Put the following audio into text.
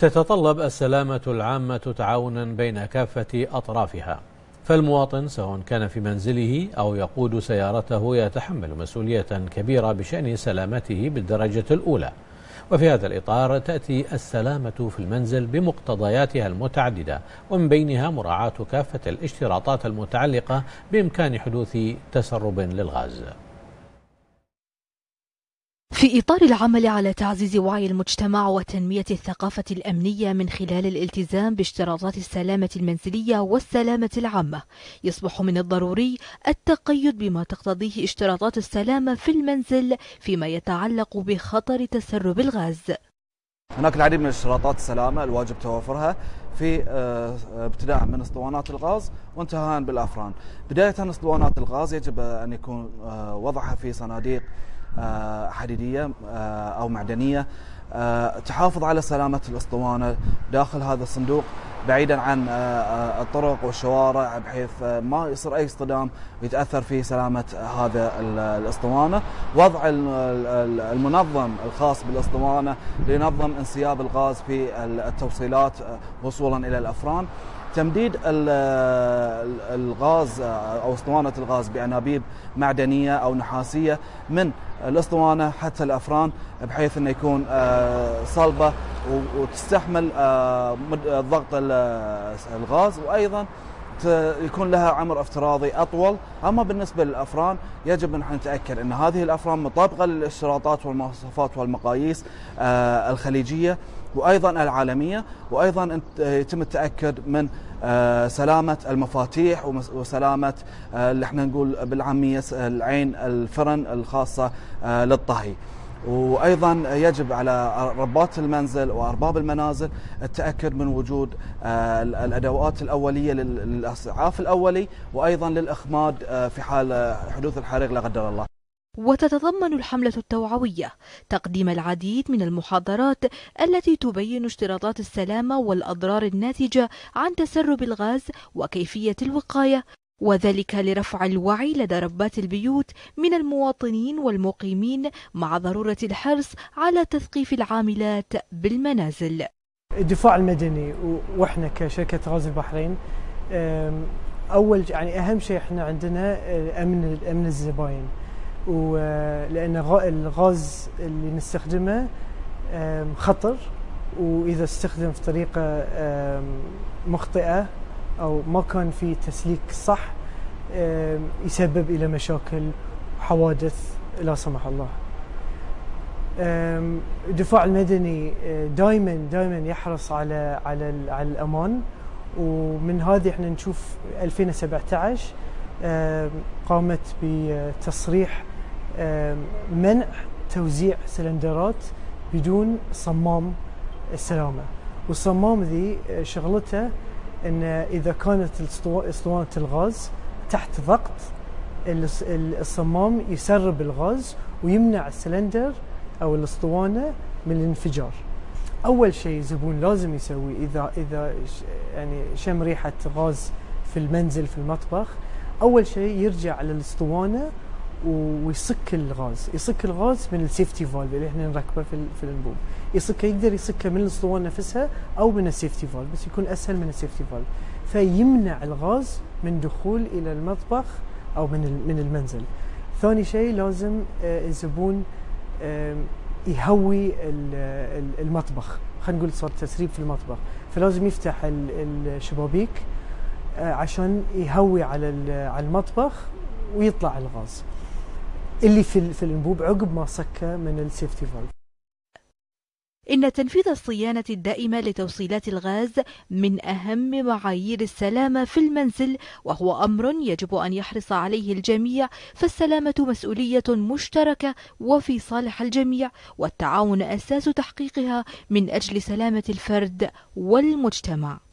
تتطلب السلامة العامة تعاونا بين كافة أطرافها، فالمواطن سواء كان في منزله أو يقود سيارته يتحمل مسؤولية كبيرة بشأن سلامته بالدرجة الأولى. وفي هذا الإطار تأتي السلامة في المنزل بمقتضياتها المتعددة، ومن بينها مراعاة كافة الاشتراطات المتعلقة بإمكان حدوث تسرب للغاز. في إطار العمل على تعزيز وعي المجتمع وتنمية الثقافة الأمنية من خلال الالتزام باشتراطات السلامة المنزلية والسلامة العامة، يصبح من الضروري التقيد بما تقتضيه اشتراطات السلامة في المنزل فيما يتعلق بخطر تسرب الغاز. هناك العديد من اشتراطات السلامة الواجب توفرها في ابتداء من اسطوانات الغاز وانتهاء بالأفران. بداية اسطوانات الغاز يجب أن يكون وضعها في صناديق حديدية أو معدنية تحافظ على سلامة الأسطوانة داخل هذا الصندوق بعيدا عن الطرق والشوارع، بحيث ما يصير أي اصطدام يتأثر في سلامة هذا الأسطوانة. وضع المنظم الخاص بالأسطوانة لينظم انسياب الغاز في التوصيلات وصولا إلى الأفران. تمديد الغاز أو اسطوانة الغاز بأنابيب معدنية أو نحاسية من الاسطوانة حتى الأفران، بحيث أنه يكون صلبة وتستحمل ضغط الغاز، وأيضا يكون لها عمر افتراضي أطول. أما بالنسبة للأفران يجب أن نتأكد أن هذه الأفران مطابقة للاشتراطات والمواصفات والمقاييس الخليجية وأيضا العالمية، وأيضا يتم التأكد من سلامة المفاتيح وسلامة اللي احنا نقول بالعامية العين الفرن الخاصة للطهي. وأيضا يجب على ربات المنزل وأرباب المنازل التأكد من وجود الأدوات الأولية للإسعاف الأولي وأيضا للإخماد في حال حدوث الحريق لا قدر الله. وتتضمن الحملة التوعوية تقديم العديد من المحاضرات التي تبين اشتراطات السلامة والأضرار الناتجة عن تسرب الغاز وكيفية الوقاية، وذلك لرفع الوعي لدى ربات البيوت من المواطنين والمقيمين، مع ضرورة الحرص على تثقيف العاملات بالمنازل. الدفاع المدني واحنا كشركة غاز البحرين، أول يعني أهم شيء احنا عندنا أمن الزباين، ولأن الغاز اللي نستخدمه خطر، وإذا استخدم في طريقة مخطئة أو ما كان في تسليك صح يسبب إلى مشاكل وحوادث لا سمح الله. الدفاع المدني دائما يحرص على الأمان، ومن هذه احنا نشوف 2017 قامت بتصريح منع توزيع سلندرات بدون صمام السلامة. والصمام ذي شغلته ان اذا كانت اسطوانة الغاز تحت ضغط، الصمام يسرب الغاز ويمنع السلندر او الاسطوانة من الانفجار. اول شيء الزبون لازم يسوي اذا يعني شم ريحة غاز في المنزل في المطبخ، اول شيء يرجع على الاسطوانة ويصك الغاز من السيفتي فالف اللي احنا نركبه في الانبوب. يقدر يصكه من الاسطوانه نفسها او من السيفتي فالف، بس يكون اسهل من السيفتي فالف، فيمنع الغاز من دخول الى المطبخ او من المنزل. ثاني شيء لازم الزبون يهوي المطبخ، خلينا نقول صار تسريب في المطبخ، فلازم يفتح الشبابيك عشان يهوي على المطبخ ويطلع الغاز اللي في الانبوب عقب ما صكه من السيفتي فالف. إن تنفيذ الصيانة الدائمة لتوصيلات الغاز من أهم معايير السلامة في المنزل، وهو أمر يجب أن يحرص عليه الجميع، فالسلامة مسؤولية مشتركة وفي صالح الجميع، والتعاون أساس تحقيقها من أجل سلامة الفرد والمجتمع.